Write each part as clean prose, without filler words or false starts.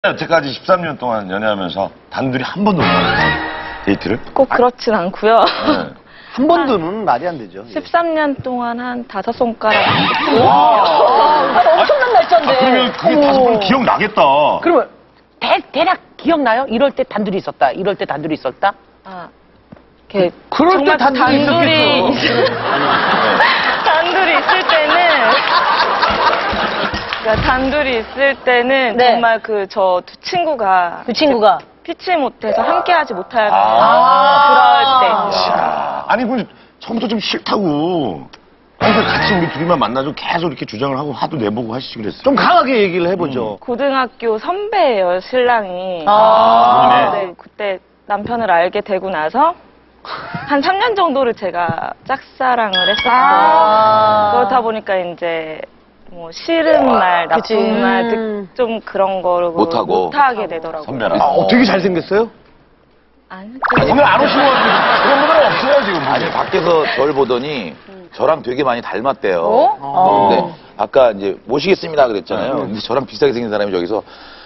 여태까지 13년 동안 연애하면서 단둘이 한 번도 못 나왔어요. 데이트를? 꼭 그렇진 않고요. 네. 한 번도는 말이 안 되죠. 13년 동안 한 5손가락. 엄청난 날짜인데. 그러면 그게 5번 기억나겠다. 그러면 대략 기억나요? 이럴 때 단둘이 있었다. 이럴 때 단둘이 있었다. 아, 이렇게 그럴 때 단둘이 단둘이 있을 때는 그러니까 단둘이 있을 때는 네. 정말 저 두 친구가 피치 못해서 함께하지 못할 그럴 야, 아니, 그 처음부터 좀 싫다고. 항상 같이 우리 둘이만 만나서 계속 이렇게 주장을 하고 화도 내보고 하시지 그랬어요. 좀 강하게 얘기를 해보죠. 때 고등학교 선배예요, 신랑이. 네, 그때 남편을 알게 되고 나서 한 3년 정도를 제가 짝사랑을 했었고 그렇다 보니까 이제 뭐 싫은 말, 나쁜 말, 좀 그런 거를 못하게 되더라고요. 선배라. 되게 잘생겼어요? 아니, 오늘 안 오신 것 같아요. 그런 분들은 없어요, 지금. 아니, 밖에서 절 보더니 저랑 되게 많이 닮았대요. 근데 아까 이제 모시겠습니다 그랬잖아요. 근데 저랑 비슷하게 생긴 사람이 저기서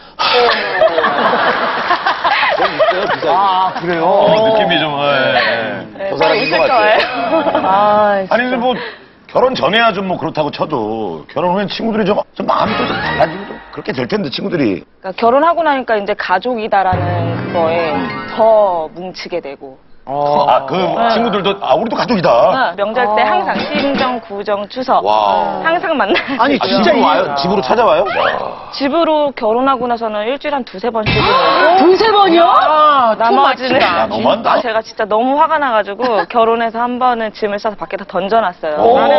좀 있어요, 비슷하게. 그래요? 느낌이 좀, 저 사람인 것 같아요. 아니, 근데 뭐, 결혼 전에야 좀 뭐 그렇다고 쳐도, 결혼 후엔 친구들이 좀 마음이 좀 달라지고 좀 그렇게 될 텐데, 친구들이. 그러니까 결혼하고 나니까 이제 가족이다라는 그거에 더 뭉치게 되고. 친구들도, 우리도 가족이다. 명절 때 항상 친정, 구정, 추석 와. 항상 만나요. 아니, 진짜 집으로 와요? 집으로 찾아와요? 집으로 결혼하고 나서는 일주일에 한 2-3번씩 두세 번이요? 나머지는 너무한다. 제가 진짜 너무 화가 나가지고 결혼해서 한 번은 짐을 싸서 밖에다 던져놨어요.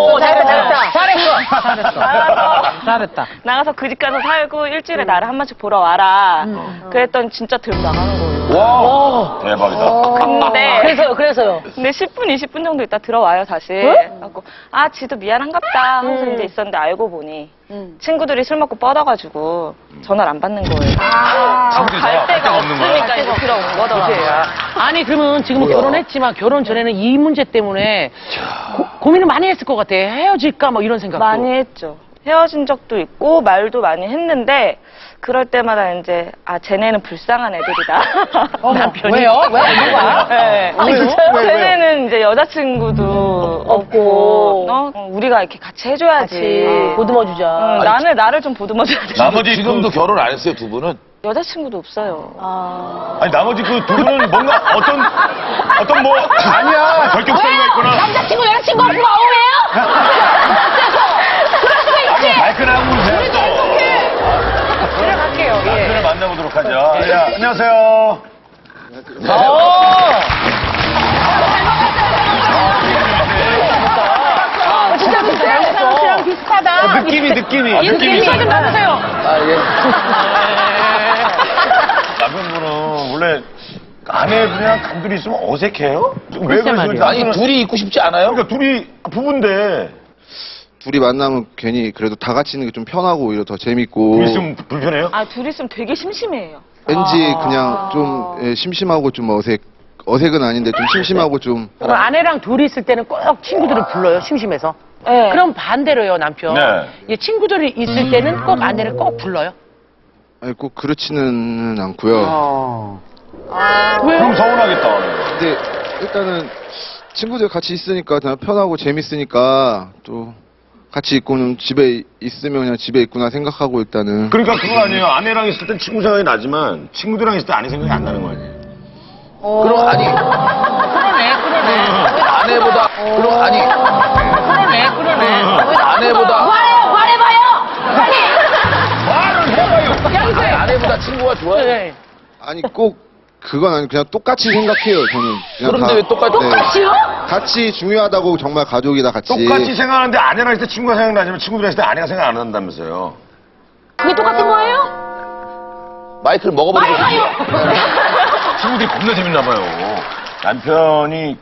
잘했다. 나가서 그 집 가서 살고 일주일에 나를 한 번씩 보러 와라. 그랬더니 진짜 들고 나가는 거예요. 와, 대박이다. 그래서요. 근데 10분, 20분 정도 있다 들어와요, 다시. 그래갖고, 지도 미안한갑다 하면서 이제 있었는데 알고 보니 친구들이 술 먹고 뻗어가지고 전화를 안 받는 거예요. 갈 데가 없으니까 이제 들어온 거더라고요. 아니 그러면 지금 결혼했지만 결혼 전에는 이 문제 때문에 고민을 많이 했을 것 같아. 헤어질까 뭐 이런 생각도. 많이 했죠. 헤어진 적도 있고 말도 많이 했는데 그럴 때마다 이제 쟤네는 불쌍한 애들이다. 남편이. 왜요? 누가? 네. 쟤네는 이제 여자친구도 없고 우리가 이렇게 같이 해줘야지. 보듬어주자. 나를 좀 보듬어줘야 돼. 나머지 지금도 결혼 안 했어요, 두 분은? 여자친구도 없어요. 아니, 나머지 그 두 분은 뭔가 어떤 뭐. 아니야. 결격사유가 있구나. 남자친구 여자친구 없으면 어우해요? 발끈하고 오세요, 또. 들어갈게요. 남편을 만나보도록 하죠. 야, 안녕하세요. 진짜 비슷해요. 비슷하다. 느낌이. 인사 좀 나누세요. 남편분은 원래 아내분이랑 단둘이 있으면 어색해요? 왜 그러세요? 아니, 둘이 있고 싶지 않아요? 그러니까 둘이 부부인데. 둘이 만나면 괜히 그래도 다 같이 있는 게 좀 편하고 오히려 더 재밌고 둘이 있으면 불편해요? 둘이 있으면 되게 심심해요. 왠지 그냥 좀 심심하고 좀 어색은 아닌데 좀 심심하고 좀 그럼 아내랑 둘이 있을 때는 꼭 친구들을 불러요, 심심해서. 네. 그럼 반대로요, 남편. 네. 이 친구들이 있을 때는 꼭 아내를 꼭 불러요. 아니, 꼭 그렇지는 않고요. 그럼 서운하겠다. 근데 일단은 친구들 같이 있으니까 그냥 편하고 재밌으니까 또 같이 있고는 집에 있으면 그냥 집에 있구나 생각하고 일단은 그러니까 그거 아니에요. 아내랑 있을 땐 친구 생각이 나지만 친구들이랑 있을 때 아내 생각이 안 나는 거 아니에요? 그럼, 아니. 아내보다. 그럼, 아니. 아내보다. 말해봐요! 아니, 아내보다 친구가 좋아요? 네. 아니 꼭 그건 아니고 그냥 똑같이 생각해요 저는 그냥 그런데 왜 똑같이요? 같이 중요하다고 정말 가족이다 같이 똑같이 생각하는데 아내랑 있을 때 친구가 생각나지만 친구들이랑 있을 때 아내가 생각 안 난다면서요. 그게 똑같은 거예요? 마이크를 먹어버리고 싶어요. 친구들이 겁나 재밌나 봐요. 남편이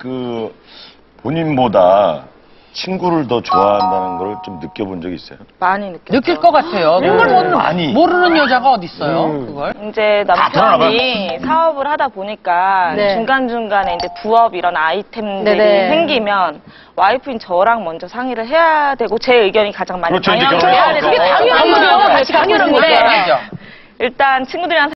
본인보다 친구를 더 좋아한다는 걸 좀 느껴본 적이 있어요? 많이 느껴요. 느낄 것 같아요. 그걸 많이. 모르는 여자가 어딨어요, 그걸? 이제 남편이 사업을 하다 보니까 네. 중간중간에 이제 부업 이런 아이템들이 네네. 생기면 와이프인 저랑 먼저 상의를 해야 되고 제 의견이 가장 많이 그렇죠, 이제 반영돼야 결혼하고 되는 당연한 거죠. 당연한 당연한 건데 거죠. 일단 친구들이랑